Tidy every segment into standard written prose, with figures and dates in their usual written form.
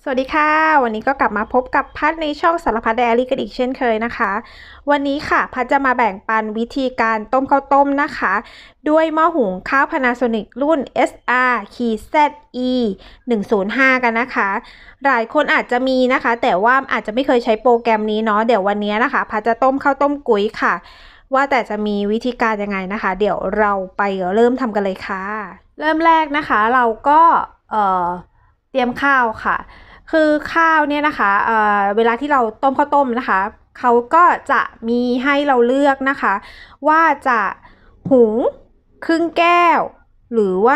สวัสดีค่ะวันนี้ก็กลับมาพบกับพัดในช่องสารพัดไดอารี่กันอีกเช่นเคยนะคะวันนี้ค่ะพัดจะมาแบ่งปันวิธีการต้มข้าวต้มนะคะด้วยหม้อหุงข้าว Panasonic รุ่น SR-ZE 105กันนะคะหลายคนอาจจะมีนะคะแต่ว่าอาจจะไม่เคยใช้โปรแกรมนี้เนาะเดี๋ยววันนี้นะคะพัดจะต้มข้าวต้มกุ้ยค่ะว่าแต่จะมีวิธีการยังไงนะคะเดี๋ยวเราไปเริ่มทำกันเลยค่ะเริ่มแรกนะคะเราก็เตรียมข้าวค่ะคือข้าวเนี่ยนะคะเวลาที่เราต้มข้าวต้มนะคะเขาก็จะมีให้เราเลือกนะคะว่าจะหุงครึ่งแก้วหรือว่า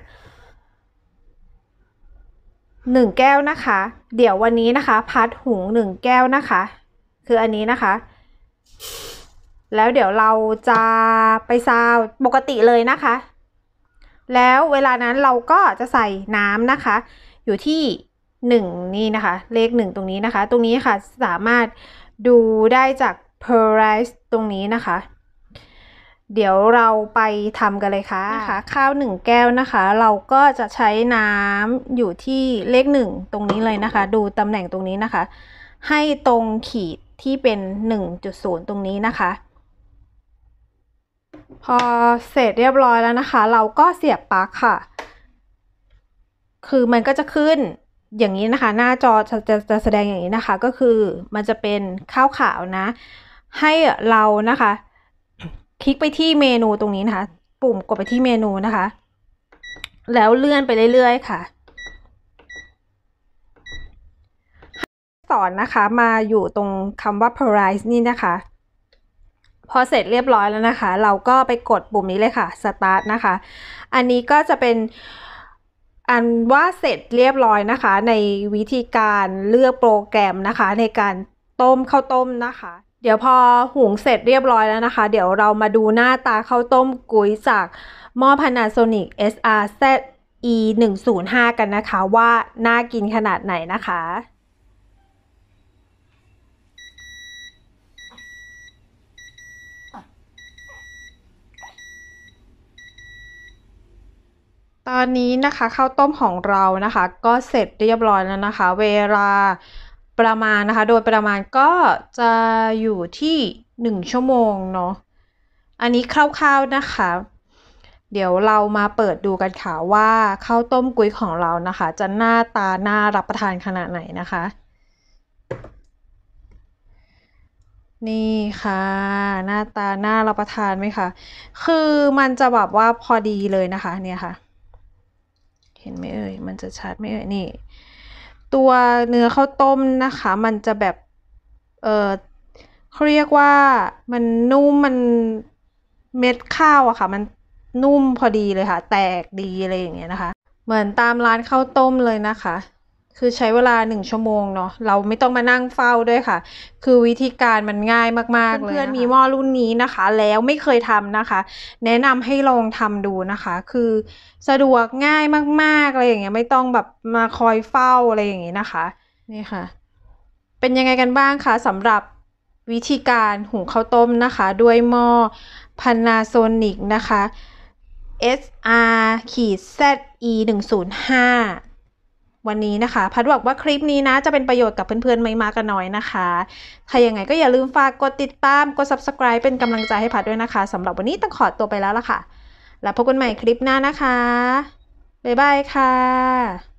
1 แก้วนะคะเดี๋ยววันนี้นะคะพัดหุง1 แก้วนะคะคืออันนี้นะคะแล้วเดี๋ยวเราจะไปซาวปกติเลยนะคะแล้วเวลานั้นเราก็จะใส่น้ำนะคะอยู่ที่1นี่นะคะเลข1ตรงนี้นะคะตรงนี้ค่ะสามารถดูได้จาก price ตรงนี้นะคะเดี๋ยวเราไปทำกันเลยค่ะข้าว1 แก้วนะคะเราก็จะใช้น้ำอยู่ที่เลข1ตรงนี้เลยนะคะดูตำแหน่งตรงนี้นะคะให้ตรงขีดที่เป็น 1.0 ตรงนี้นะคะพอเสร็จเรียบร้อยแล้วนะคะเราก็เสียบปลั๊กค่ะคือมันก็จะขึ้นอย่างนี้นะคะหน้าจอจะแสดงอย่างนี้นะคะก็คือมันจะเป็นข้าวขาวนะให้เรานะคะคลิกไปที่เมนูตรงนี้นะคะปุ่มกดไปที่เมนูนะคะแล้วเลื่อนไปเรื่อยๆค่ะสอนนะคะมาอยู่ตรงคำว่า price นี่นะคะพอเสร็จเรียบร้อยแล้วนะคะเราก็ไปกดปุ่มนี้เลยค่ะ start นะคะอันนี้ก็จะเป็นอันว่าเสร็จเรียบร้อยนะคะในวิธีการเลือกโปรแกรมนะคะในการต้มข้าวต้มนะคะเดี๋ยวพอหุงเสร็จเรียบร้อยแล้วนะคะเดี๋ยวเรามาดูหน้าตาข้าวต้มกุ้ยจากหม้อ Panasonic SR-ZE 105กันนะคะว่าน่ากินขนาดไหนนะคะตอนนี้นะคะข้าวต้มของเรานะคะก็เสร็จเรียบร้อยแล้วนะคะเวลาประมาณนะคะโดยประมาณก็จะอยู่ที่1 ชั่วโมงเนาะอันนี้คร่าวๆนะคะเดี๋ยวเรามาเปิดดูกันค่ะว่าข้าวต้มกุ้ยของเรานะคะจะหน้าตาน่ารับประทานขนาดไหนนะคะนี่ค่ะหน้าตาน่ารับประทานไหมคะคือมันจะแบบว่าพอดีเลยนะคะเนี่ยค่ะเห็นไหมเอ่ยมันจะชัดไหมเอ่ยนี่ตัวเนื้อข้าวต้มนะคะมันจะแบบเขาเรียกว่ามันนุ่มมันเม็ดข้าวอะค่ะมันนุ่มพอดีเลยค่ะแตกดีอะไรอย่างเงี้ยนะคะเหมือนตามร้านข้าวต้มเลยนะคะคือใช้เวลา1 ชั่วโมงเนาะเราไม่ต้องมานั่งเฝ้าด้วยค่ะคือวิธีการมันง่ายมากๆเลยเพื่อนๆมีหม้อรุ่นนี้นะคะแล้วไม่เคยทำนะคะแนะนำให้ลองทำดูนะคะคือสะดวกง่ายมากๆอะไรอย่างเงี้ยไม่ต้องแบบมาคอยเฝ้าอะไรอย่างงี้นะคะนี่ค่ะเป็นยังไงกันบ้างคะสำหรับวิธีการหุงข้าวต้มนะคะด้วยหม้อ Panasonic นะคะ SR-ZE 105วันนี้นะคะพัดหวังว่าคลิปนี้นะจะเป็นประโยชน์กับเพื่อนๆไม่มากก็น้อยนะคะถ้ายังไงก็อย่าลืมฝากกดติดตามกด subscribe เป็นกำลังใจให้พัดด้วยนะคะสำหรับวันนี้ต้องขอตัวไปแล้วล่ะค่ะแล้วพบกันใหม่คลิปหน้านะคะบ๊ายบายค่ะ